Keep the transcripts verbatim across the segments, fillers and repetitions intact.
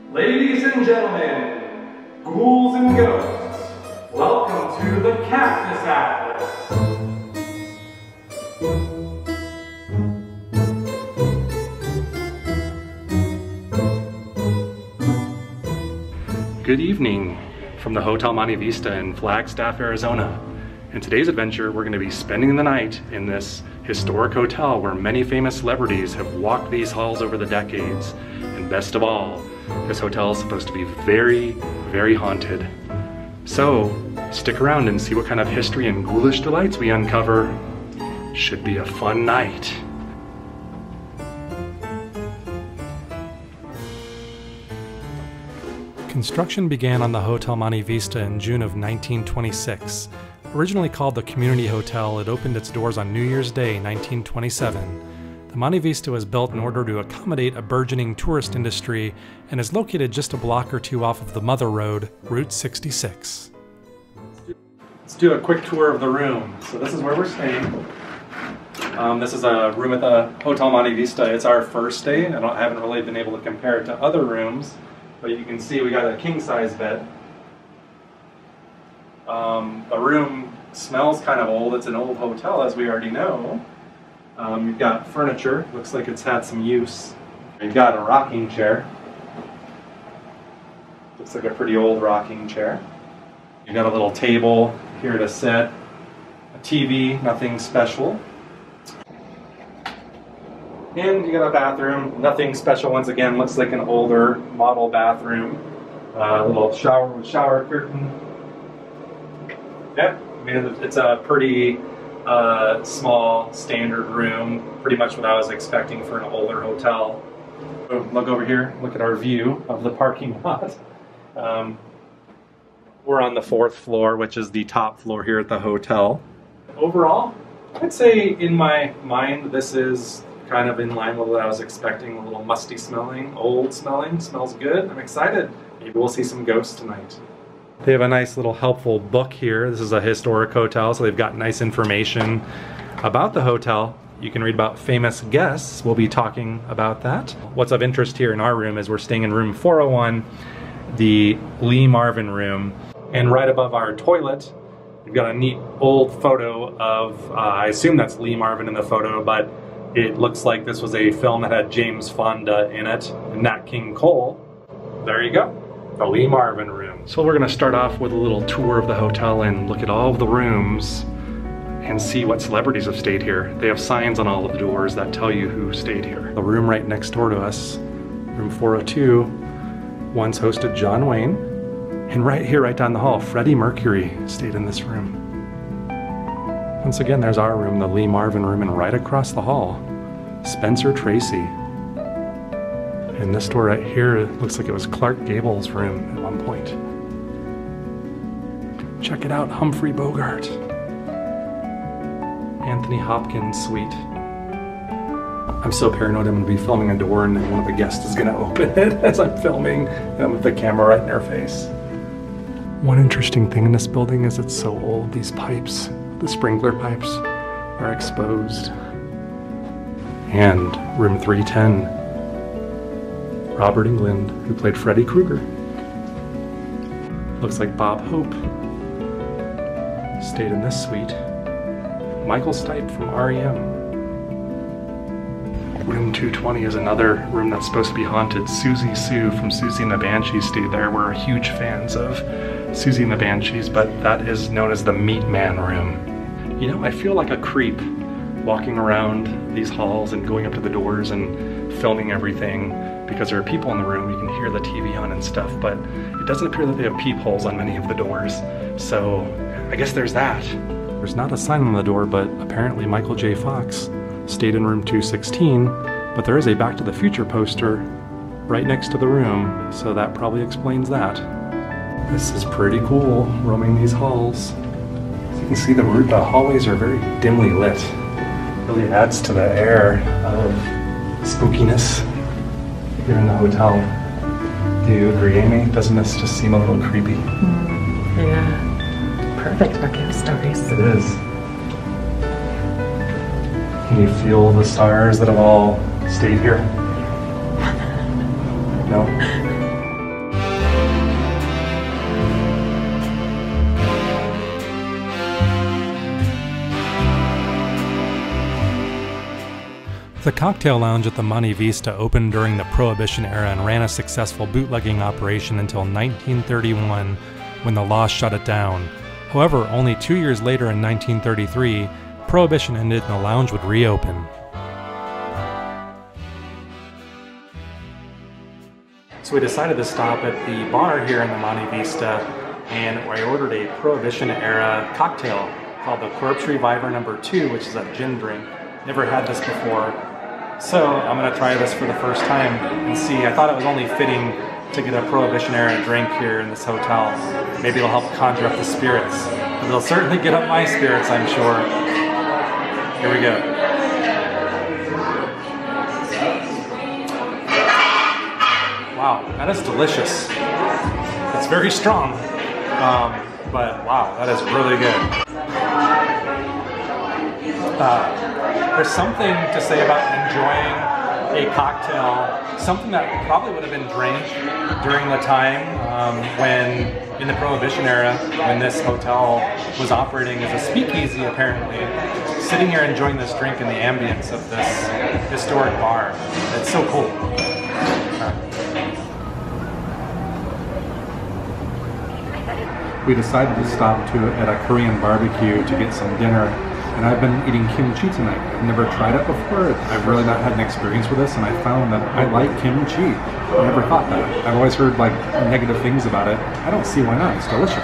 Ladies and gentlemen, ghouls and ghosts, welcome to the Cactus Atlas. Good evening from the Hotel Monte Vista in Flagstaff, Arizona. In today's adventure, we're going to be spending the night in this historic hotel where many famous celebrities have walked these halls over the decades. And best of all, this hotel is supposed to be very, very haunted. So, stick around and see what kind of history and ghoulish delights we uncover. Should be a fun night. Construction began on the Hotel Monte Vista in June of nineteen twenty-six. Originally called the Community Hotel, it opened its doors on New Year's Day, nineteen twenty-seven. The Monte Vista was built in order to accommodate a burgeoning tourist industry and is located just a block or two off of the Mother Road, Route sixty-six. Let's do a quick tour of the room. So this is where we're staying. Um, this is a room at the Hotel Monte Vista. It's our first stay. I, don't, I haven't really been able to compare it to other rooms, but you can see we got a king-size bed. Um, the room smells kind of old. It's an old hotel, as we already know. Um, you've got furniture. Looks like it's had some use. You've got a rocking chair. Looks like a pretty old rocking chair. You've got a little table here to sit. A T V, nothing special. And you got a bathroom, nothing special once again. Looks like an older model bathroom. A uh, little shower with shower curtain. Yep, I mean, it's a pretty uh, small, standard room. Pretty much what I was expecting for an older hotel. So look over here, look at our view of the parking lot. Um, we're on the fourth floor, which is the top floor here at the hotel. Overall, I'd say in my mind, this is kind of in line with what I was expecting. A little musty smelling, old smelling, smells good. I'm excited. Maybe we'll see some ghosts tonight. They have a nice little helpful book here. This is a historic hotel, so they've got nice information about the hotel. You can read about famous guests. We'll be talking about that. What's of interest here in our room is we're staying in room four oh one, the Lee Marvin room. And right above our toilet, we've got a neat old photo of, uh, I assume that's Lee Marvin in the photo, but it looks like this was a film that had James Fonda in it, and Nat King Cole. There you go. The Lee Marvin room. So we're gonna start off with a little tour of the hotel and look at all of the rooms and see what celebrities have stayed here. They have signs on all of the doors that tell you who stayed here. The room right next door to us, room four oh two, once hosted John Wayne. And right here, right down the hall, Freddie Mercury stayed in this room. Once again, there's our room, the Lee Marvin room, and right across the hall, Spencer Tracy. And this door right here, it looks like it was Clark Gable's room at one point. Check it out, Humphrey Bogart. Anthony Hopkins suite. I'm so paranoid I'm gonna be filming a door and one of the guests is gonna open it as I'm filming, and with the camera right in their face. One interesting thing in this building is it's so old, these pipes, the sprinkler pipes, are exposed. And room three ten. Robert Englund, who played Freddy Krueger. Looks like Bob Hope stayed in this suite. Michael Stipe from R E M. Room two twenty is another room that's supposed to be haunted. Siouxsie Sioux from Siouxsie and the Banshees stayed there. We're huge fans of Siouxsie and the Banshees, but that is known as the Meat Man room. You know, I feel like a creep walking around these halls and going up to the doors and filming everything, because there are people in the room, you can hear the T V on and stuff, but it doesn't appear that they have peepholes on many of the doors. So I guess there's that. There's not a sign on the door, but apparently Michael J. Fox stayed in room two sixteen, but there is a Back to the Future poster right next to the room, so that probably explains that. This is pretty cool, roaming these halls. As you can see, the, the hallways are very dimly lit. It really adds to the air of spookiness here in the hotel. Do you agree, Amy? Doesn't this just seem a little creepy? Mm, yeah. Perfect for ghost stories. It is. Can you feel the stars that have all stayed here? No? The cocktail lounge at the Monte Vista opened during the Prohibition era and ran a successful bootlegging operation until nineteen thirty-one, when the law shut it down. However, only two years later in nineteen thirty-three, Prohibition ended and the lounge would reopen. So we decided to stop at the bar here in the Monte Vista, and I ordered a Prohibition-era cocktail called the Corpse Reviver number two, which is a gin drink. Never had this before, so I'm going to try this for the first time and see. I thought it was only fitting to get a Prohibition-era drink here in this hotel. Maybe it'll help conjure up the spirits. It'll certainly get up my spirits, I'm sure. Here we go. Wow, that is delicious. It's very strong, um, but wow, that is really good. Uh, there's something to say about enjoying a cocktail, something that probably would have been drank during the time um, when, in the Prohibition era, when this hotel was operating as a speakeasy apparently. Sitting here enjoying this drink in the ambience of this historic bar. It's so cool. We decided to stop to at a Korean barbecue to get some dinner, and I've been eating kimchi tonight. I've never tried it before. I've really not had an experience with this, and I found that I like kimchi. I never thought that. I've always heard like negative things about it. I don't see why not. It's delicious.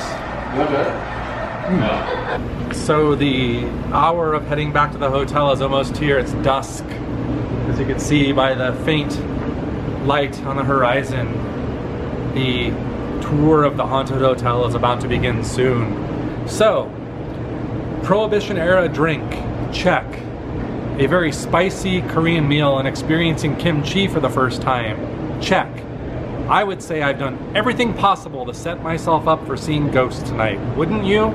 Mm. So the hour of heading back to the hotel is almost here. It's dusk, as you can see by the faint light on the horizon. The tour of the haunted hotel is about to begin soon. So, Prohibition era drink, check. A very spicy Korean meal and experiencing kimchi for the first time, check. I would say I've done everything possible to set myself up for seeing ghosts tonight, wouldn't you?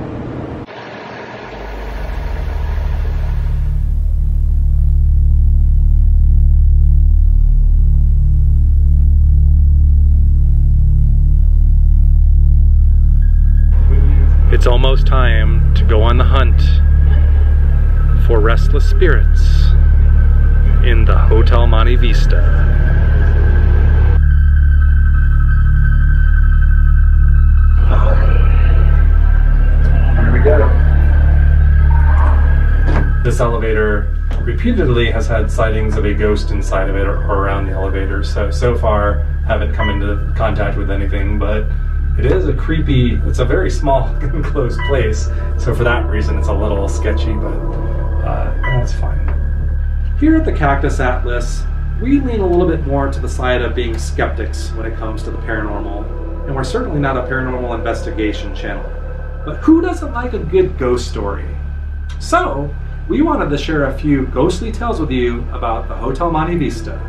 It's almost time to go on the hunt for restless spirits in the Hotel Monte Vista. Here we go. This elevator repeatedly has had sightings of a ghost inside of it or around the elevator, so so far haven't come into contact with anything, but it is a creepy, it's a very small enclosed place, so for that reason it's a little sketchy, but uh, that's fine. Here at the Cactus Atlas, we lean a little bit more to the side of being skeptics when it comes to the paranormal, and we're certainly not a paranormal investigation channel. But who doesn't like a good ghost story? So, we wanted to share a few ghostly tales with you about the Hotel Monte Vista.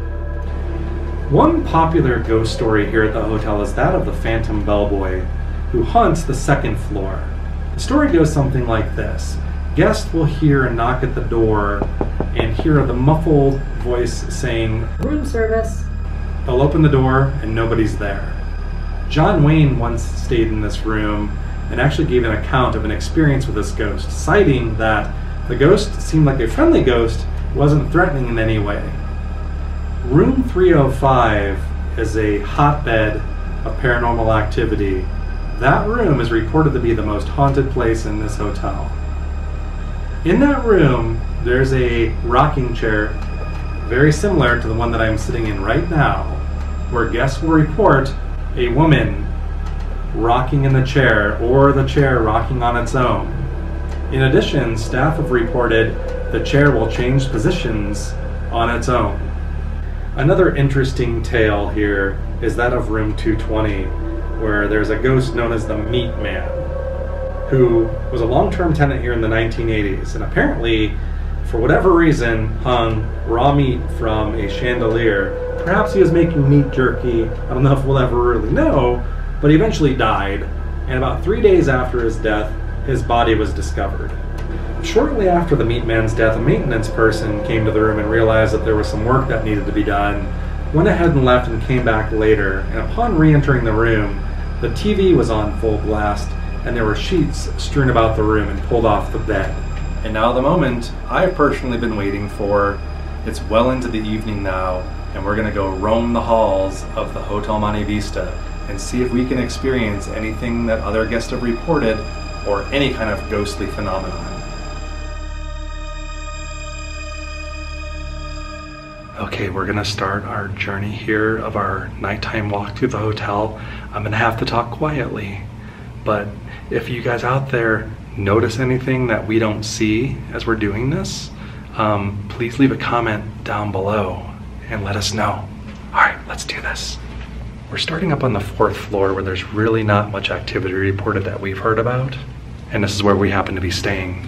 One popular ghost story here at the hotel is that of the Phantom Bellboy, who haunts the second floor. The story goes something like this. Guests will hear a knock at the door and hear the muffled voice saying, "Room service." They'll open the door and nobody's there. John Wayne once stayed in this room and actually gave an account of an experience with this ghost, citing that the ghost seemed like a friendly ghost, wasn't threatening in any way. Room three oh five is a hotbed of paranormal activity. That room is reported to be the most haunted place in this hotel. In that room, there's a rocking chair very similar to the one that I'm sitting in right now, where guests will report a woman rocking in the chair or the chair rocking on its own. In addition, staff have reported the chair will change positions on its own. Another interesting tale here is that of room two twenty, where there's a ghost known as the Meat Man, who was a long-term tenant here in the nineteen eighties, and apparently, for whatever reason, hung raw meat from a chandelier. Perhaps he was making meat jerky. I don't know if we'll ever really know, but he eventually died, and about three days after his death, his body was discovered. Shortly after the Meat Man's death, a maintenance person came to the room and realized that there was some work that needed to be done, went ahead and left and came back later, and upon re-entering the room, the T V was on full blast, and there were sheets strewn about the room and pulled off the bed. And now the moment I've personally been waiting for, It's well into the evening now, and we're gonna go roam the halls of the Hotel Monte Vista and see if we can experience anything that other guests have reported or any kind of ghostly phenomenon. Okay, we're gonna start our journey here of our nighttime walk through the hotel. I'm gonna have to talk quietly, but if you guys out there notice anything that we don't see as we're doing this, um, please leave a comment down below and let us know. All right, let's do this. We're starting up on the fourth floor where there's really not much activity reported that we've heard about, and this is where we happen to be staying.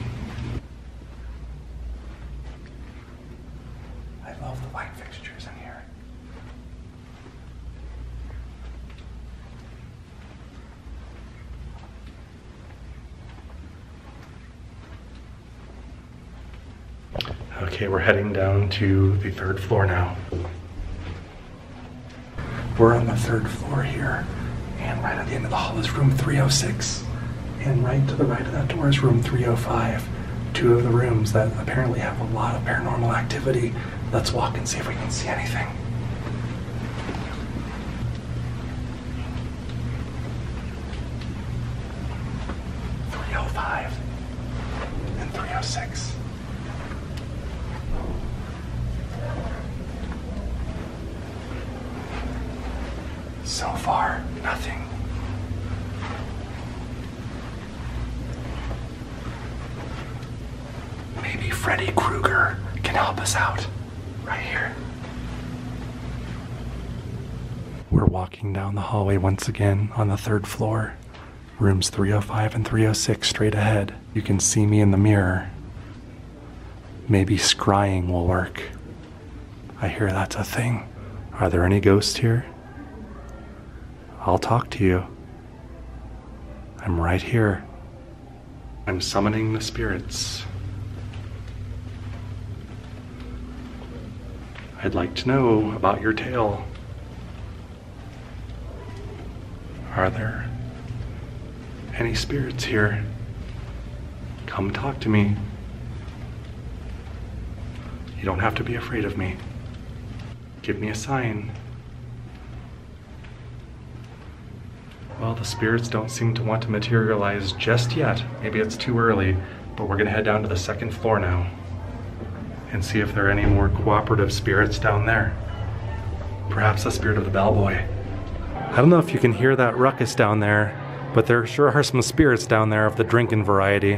Okay, we're heading down to the third floor now. We're on the third floor here, and right at the end of the hall is room three oh six. And right to the right of that door is room three oh five. Two of the rooms that apparently have a lot of paranormal activity. Let's walk and see if we can see anything. three oh five and three oh six. So far, nothing. Maybe Freddy Krueger can help us out right here. We're walking down the hallway once again on the third floor. Rooms three oh five and three oh six straight ahead. You can see me in the mirror. Maybe scrying will work. I hear that's a thing. Are there any ghosts here? I'll talk to you. I'm right here. I'm summoning the spirits. I'd like to know about your tale. Are there any spirits here? Come talk to me. You don't have to be afraid of me. Give me a sign. Well, the spirits don't seem to want to materialize just yet. Maybe it's too early, but we're gonna head down to the second floor now and see if there are any more cooperative spirits down there. Perhaps the spirit of the bellboy. I don't know if you can hear that ruckus down there, but there sure are some spirits down there of the drinking variety.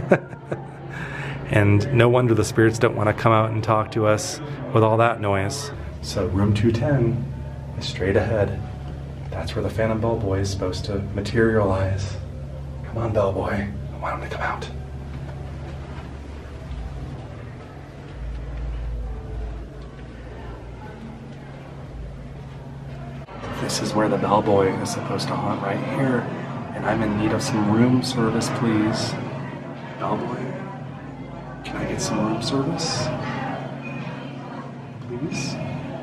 And no wonder the spirits don't want to come out and talk to us with all that noise. So room two ten is straight ahead. That's where the Phantom Bellboy is supposed to materialize. Come on, Bellboy. I want him to come out. This is where the Bellboy is supposed to haunt, right here. And I'm in need of some room service, please. Bellboy, can I get some room service? Please?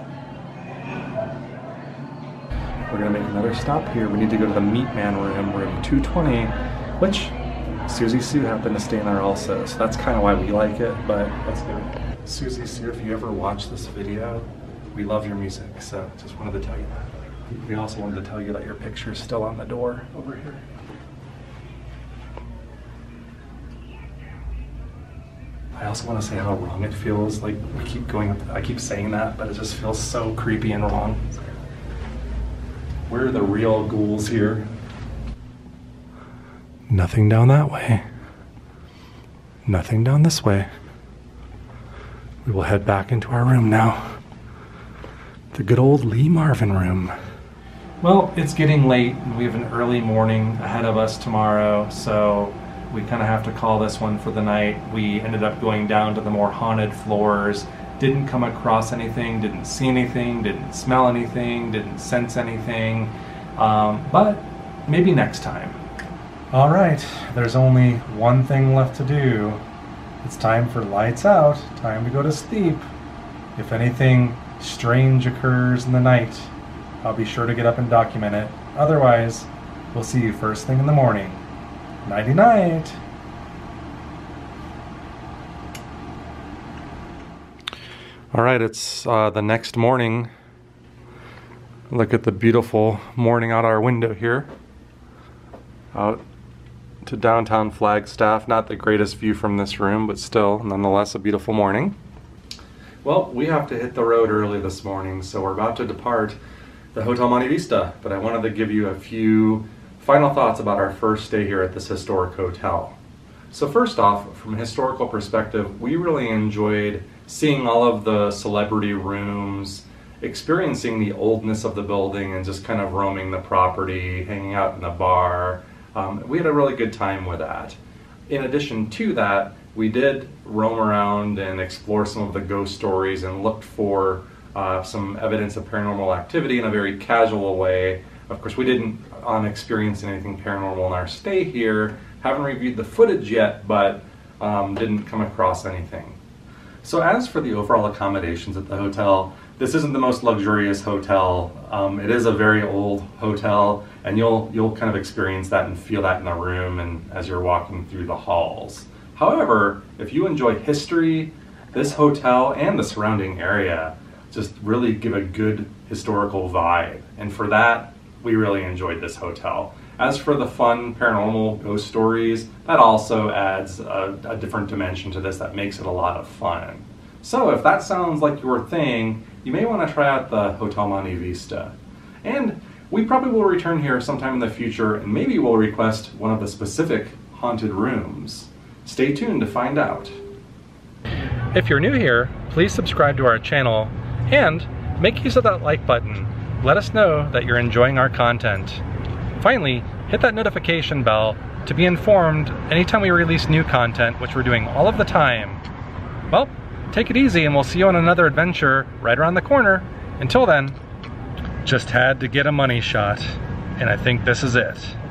We're gonna make another stop here. We need to go to the Meat Man room, room two twenty, which Siouxsie Sioux happened to stay in there also, so that's kind of why we like it, but let's do it. Siouxsie Sioux, if you ever watch this video, we love your music, so just wanted to tell you that. We also wanted to tell you that your picture is still on the door over here. I also want to say how wrong it feels. Like, we keep going up, I keep saying that, but it just feels so creepy and wrong. Where are the real ghouls here? Nothing down that way. Nothing down this way. We will head back into our room now. The good old Lee Marvin room. Well, it's getting late and we have an early morning ahead of us tomorrow, so we kind of have to call this one for the night. We ended up going down to the more haunted floors. Didn't come across anything, didn't see anything, didn't smell anything, didn't sense anything, um, but maybe next time. All right, there's only one thing left to do. It's time for lights out, time to go to sleep. If anything strange occurs in the night, I'll be sure to get up and document it. Otherwise, we'll see you first thing in the morning. Nighty night. All right, it's uh, the next morning. Look at the beautiful morning out our window here. Out to downtown Flagstaff. Not the greatest view from this room, but still, nonetheless, a beautiful morning. Well, we have to hit the road early this morning, so we're about to depart the Hotel Monte Vista, but I wanted to give you a few final thoughts about our first stay here at this historic hotel. So first off, from a historical perspective, we really enjoyed seeing all of the celebrity rooms, experiencing the oldness of the building, and just kind of roaming the property, hanging out in the bar. Um, we had a really good time with that. In addition to that, we did roam around and explore some of the ghost stories and looked for uh, some evidence of paranormal activity in a very casual way. Of course, we didn't um, experience anything paranormal in our stay here. Haven't reviewed the footage yet, but um, didn't come across anything. So as for the overall accommodations at the hotel, this isn't the most luxurious hotel. Um, it is a very old hotel, and you'll you'll kind of experience that and feel that in the room and as you're walking through the halls. However, if you enjoy history, this hotel and the surrounding area just really give a good historical vibe. And for that, we really enjoyed this hotel. As for the fun paranormal ghost stories, that also adds a, a different dimension to this that makes it a lot of fun. So if that sounds like your thing, you may want to try out the Hotel Monte Vista. And we probably will return here sometime in the future, and maybe we'll request one of the specific haunted rooms. Stay tuned to find out. If you're new here, please subscribe to our channel and make use of that like button. Let us know that you're enjoying our content. Finally, hit that notification bell to be informed anytime we release new content, which we're doing all of the time. Well, take it easy and we'll see you on another adventure right around the corner. Until then, just had to get a money shot, and I think this is it.